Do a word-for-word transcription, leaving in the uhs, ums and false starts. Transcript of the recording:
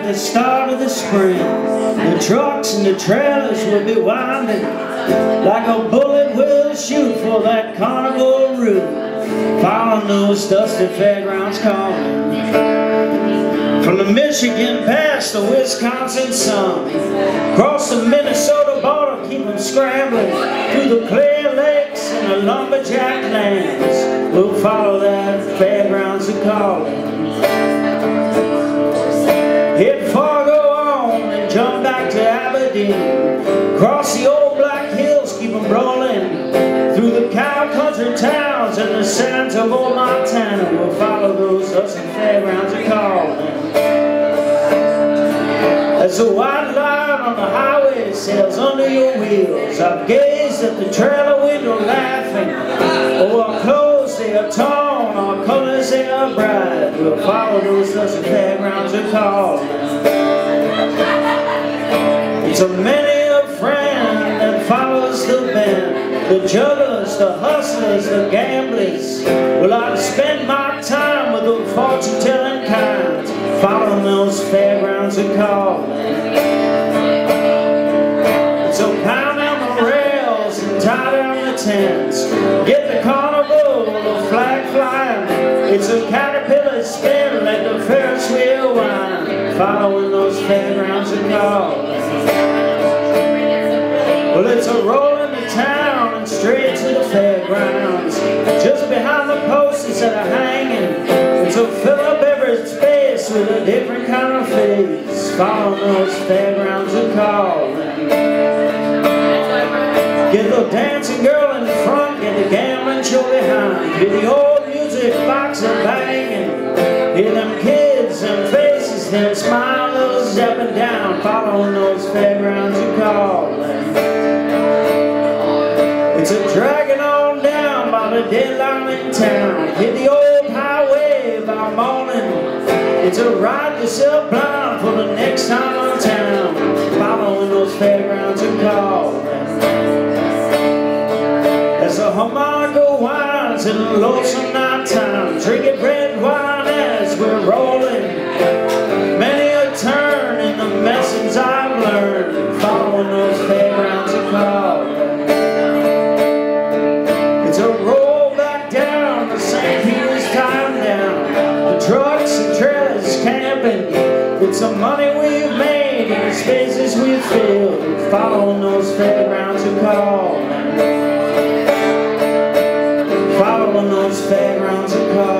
the start of the spring. The trucks and the trailers will be winding like a bullet will shoot for that carnival route, following those dusty fairgrounds calling. From the Michigan past the Wisconsin sun, across the Minnesota border, keep them scrambling through the Clear Lakes and the lumberjack lands. We'll follow that fairgrounds a calling. Hit Fargo on and jump back to Aberdeen, cross the old black hills, keep them rolling through the cow country towns and the sands of old Montana. We'll follow those dusty fairgrounds a calling. As the white line on the highway sails under your wheels, I've gazed at the trailer window laughing. Oh, our clothes they are torn, our colors they are bright. We'll follow those dusty fairgrounds a calling. It's a many a friend that follows the band, the jugglers, the hustlers, the gamblers. Well, I spend my time with the fortune-telling kinds, following those fairgrounds a calling. So pound down the rails and tie down the tents, get the carnival, the flag flying. It's a caterpillar spin, let the Ferris wheel wind, following those fairgrounds a calling. Well, it's a roll into town and straight to the fairgrounds, just behind the posters that are hanging. It's a fill up every space with a different kind of face, following those fairgrounds a calling. Get the dancing girl in front, get the gambling show behind, hear the old music box a banging, hear them kids and faces, them smiles up and down, following those fairgrounds a calling. It's a dragging on down by the deadline in town, hit the old highway by morning. It's a ride yourself blind for the next time on town, following those fairgrounds a calling. As the harmonica winds in the lonesome night time, drinking red wine as we're rolling. Many a turn in the lessons I've learned, following those fairgrounds a calling. It's a roll back down to Saint Peter's time down, the trucks and trailers camping. It's the money we've made and the spaces we've filled, following those fairgrounds a calling. Following those fairgrounds a calling.